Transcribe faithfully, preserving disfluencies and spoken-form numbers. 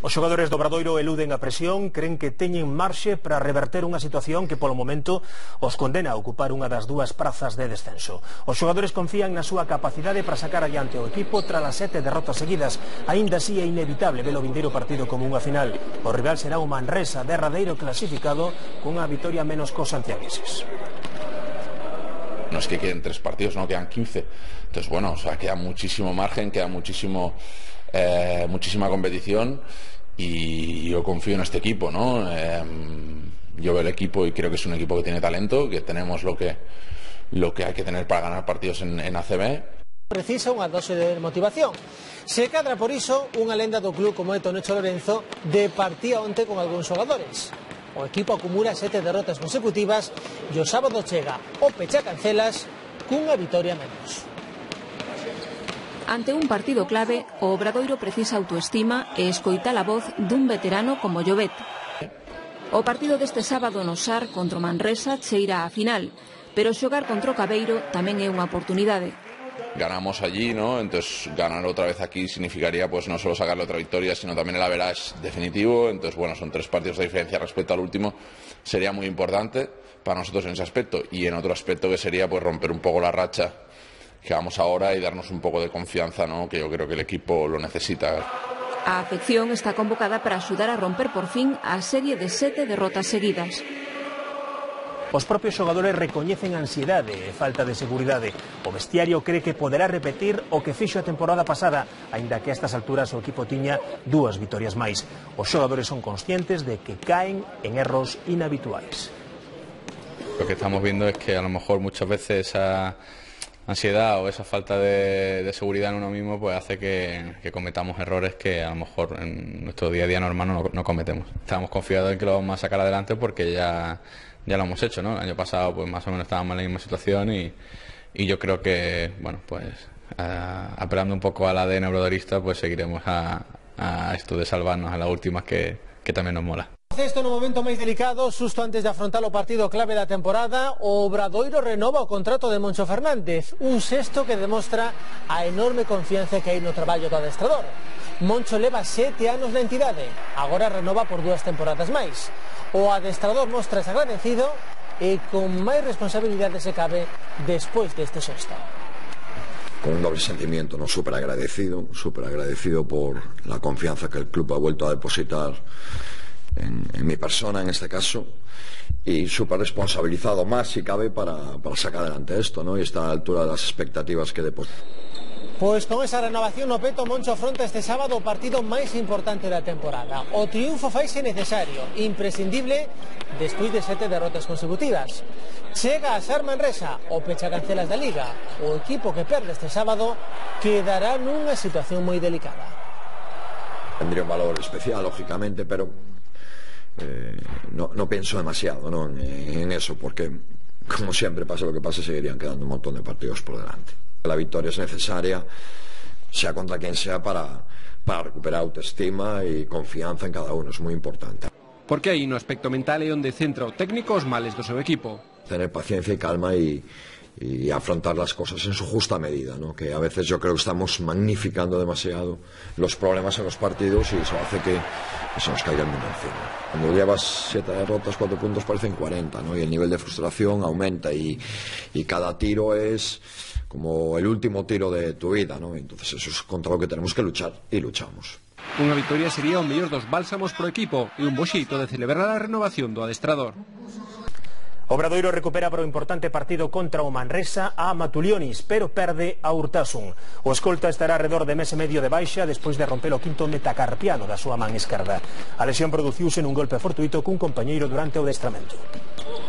Os xogadores do Obradoiro eluden a presión, creen que teñen marxe para reverter unha situación que polo momento os condena a ocupar unha das dúas prazas de descenso. Os xogadores confían na súa capacidade para sacar adiante o equipo tras as sete derrotas seguidas. Aínda así é inevitable ver o vindeiro partido como unha final. O rival será o Manresa, derradeiro clasificado, cunha vitoria menos cos santiagueses. No es que queden tres partidos, no, quedan quince. Entonces, bueno, o sea, queda muchísimo margen, queda muchísimo, eh, muchísima competición y yo confío en este equipo, ¿no? Eh, yo veo el equipo y creo que es un equipo que tiene talento, que tenemos lo que, lo que hay que tener para ganar partidos en, en A C B. Precisa unha dose de motivación. Se cadra por iso, unha lenda do club como é Tonecho Lorenzo departía onte con algúns xogadores. O equipo acumula sete derrotas consecutivas e o sábado chega o pechacancelas cunha vitoria menos. Ante un partido clave, o Obradoiro precisa autoestima e escoitar a voz dun veterano como Llobet. O partido deste sábado no Sar contra o Manresa cheira á final, pero xogar contra o Cabeiro tamén é unha oportunidade. Ganamos allí, ¿no? Entonces ganar otra vez aquí significaría pues no solo sacarle otra victoria, sino también el average definitivo. Entonces, bueno, son tres partidos de diferencia respecto al último. Sería muy importante para nosotros en ese aspecto, y en otro aspecto que sería pues romper un poco la racha que vamos ahora y darnos un poco de confianza, ¿no? Que yo creo que el equipo lo necesita. A afección está convocada para axudar a romper por fin a serie de sete derrotas seguidas. Os propios xogadores recoñecen ansiedade e falta de seguridade. O vestiario cree que poderá repetir o que fixo a temporada pasada, aínda que a estas alturas o equipo tiña dúas vitorias máis. Os xogadores son conscientes de que caen en erros inhabituais. Lo que estamos viendo es que a lo mejor muchas veces esa ansiedad o esa falta de, de seguridad en uno mismo pues hace que, que cometamos errores que a lo mejor en nuestro día a día normal no, no cometemos. Estamos confiados en que lo vamos a sacar adelante porque ya, ya lo hemos hecho, ¿no? El año pasado pues más o menos estábamos en la misma situación y, y yo creo que, bueno, pues a, apelando un poco al A D N obradorista, pues seguiremos a, a esto de salvarnos a las últimas que, que también nos mola. Isto no momento máis delicado, susto antes de afrontar o partido clave da temporada, o Obradoiro renova o contrato de Moncho Fernández, un sexto que demostra a enorme confianza que hai no traballo do adestrador. Moncho leva sete anos na entidade, agora renova por dúas temporadas máis. O adestrador mostra agradecido e con máis responsabilidade se cabe despois deste sexto. Con un doble sentimiento, ¿no? Súper agradecido, súper agradecido por la confianza que el club ha vuelto a depositar En, en mi persona en este caso, y súper responsabilizado más si cabe para, para sacar adelante esto, ¿no? Y está a la altura de las expectativas que deposita. Pois con esa renovación no peto, Moncho afronta este sábado o partido máis importante da temporada. O triunfo faise necesario, imprescindible, despois de sete derrotas consecutivas. Chega a Sar Manresa, o pechacancelas da Liga. O equipo que perde este sábado quedará nunha situación moi delicada. Tendría un valor especial, lógicamente, pero Eh, no, no pienso demasiado, ¿no? en, en eso, porque como siempre pase lo que pase, seguirían quedando un montón de partidos por delante. La victoria es necesaria, sea contra quien sea, para, para recuperar autoestima y confianza en cada uno, es muy importante. Porque aí no aspecto mental é onde centra o técnico os males do seu equipo. Tener paciencia y calma y, y afrontar las cosas en su justa medida, ¿no? Que a veces yo creo que estamos magnificando demasiado los problemas en los partidos y eso hace que, que se nos caiga el mundo encima. Cuando llevas siete derrotas, cuatro puntos parecen cuarenta, ¿no? Y el nivel de frustración aumenta y, y cada tiro es como el último tiro de tu vida, ¿no? Entonces eso es contra lo que tenemos que luchar y luchamos. Unha victoria sería o mellor dos bálsamos pro equipo e un bo xeito de celebrar a renovación do adestrador. Obradoiro recupera para o importante partido contra o Manresa a Matulionis, pero perde a Urtasun. O escolta estará alrededor de mes e medio de baixa despois de romper o quinto metacarpiano da súa man esquerda. A lesión produciuse nun golpe fortuito cun compañeiro durante o adestramento.